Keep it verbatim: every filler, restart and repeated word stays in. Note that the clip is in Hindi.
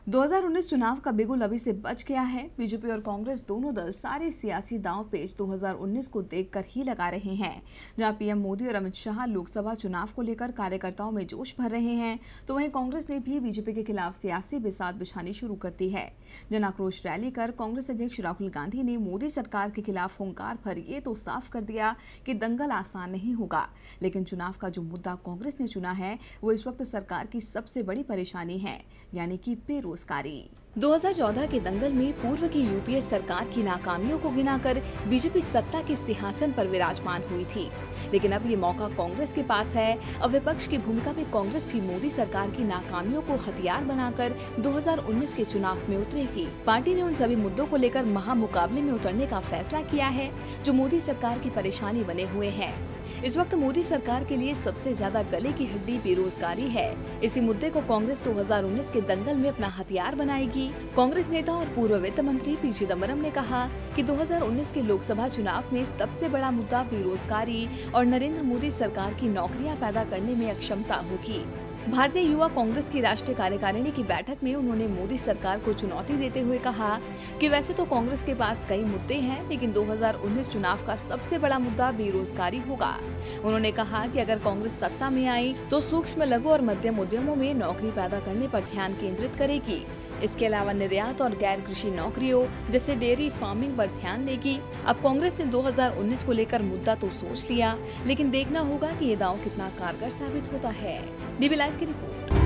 दो हज़ार उन्नीस चुनाव का बिगुल अभी से बच गया है। बीजेपी और कांग्रेस दोनों दल सारे सियासी दांव पेच दो हज़ार उन्नीस को देखकर ही लगा रहे हैं। जहां पीएम मोदी और अमित शाह लोकसभा चुनाव को लेकर कार्यकर्ताओं में जोश भर रहे हैं, तो वहीं कांग्रेस ने भी बीजेपी के खिलाफ सियासी बिसात बिछानी शुरू कर दी है। जन आक्रोश रैली कर कांग्रेस अध्यक्ष राहुल गांधी ने मोदी सरकार के खिलाफ हुंकार भर ये तो साफ कर दिया कि दंगल आसान नहीं होगा। लेकिन चुनाव का जो मुद्दा कांग्रेस ने चुना है वो इस वक्त सरकार की सबसे बड़ी परेशानी है, यानी कि बेरोजगारी। दो हज़ार चौदह के दंगल में पूर्व की यूपीए सरकार की नाकामियों को गिनाकर बीजेपी सत्ता के सिंहासन पर विराजमान हुई थी, लेकिन अब ये मौका कांग्रेस के पास है। अब विपक्ष की भूमिका में कांग्रेस भी मोदी सरकार की नाकामियों को हथियार बनाकर दो हज़ार उन्नीस के चुनाव में उतरेगी। पार्टी ने उन सभी मुद्दों को लेकर महामुकाबले में उतरने का फैसला किया है जो मोदी सरकार की परेशानी बने हुए हैं। इस वक्त मोदी सरकार के लिए सबसे ज्यादा गले की हड्डी बेरोजगारी है। इसी मुद्दे को कांग्रेस दो हज़ार उन्नीस के दंगल में अपना हथियार बनाएगी। कांग्रेस नेता और पूर्व वित्त मंत्री पी चिदम्बरम ने कहा कि दो हज़ार उन्नीस के लोकसभा चुनाव में सबसे बड़ा मुद्दा बेरोजगारी और नरेंद्र मोदी सरकार की नौकरियां पैदा करने में अक्षमता होगी। भारतीय युवा कांग्रेस की राष्ट्रीय कार्यकारिणी की बैठक में उन्होंने मोदी सरकार को चुनौती देते हुए कहा कि वैसे तो कांग्रेस के पास कई मुद्दे हैं, लेकिन दो हज़ार उन्नीस चुनाव का सबसे बड़ा मुद्दा बेरोजगारी होगा। उन्होंने कहा कि अगर कांग्रेस सत्ता में आई तो सूक्ष्म, लघु और मध्यम उद्यमों में नौकरी पैदा करने पर ध्यान केंद्रित करेगी। इसके अलावा निर्यात और गैर कृषि नौकरियों जैसे डेयरी फार्मिंग पर ध्यान देगी। अब कांग्रेस ने दो हज़ार उन्नीस को लेकर मुद्दा तो सोच लिया, लेकिन देखना होगा कि ये दांव कितना कारगर साबित होता है। डीबी लाइव की रिपोर्ट।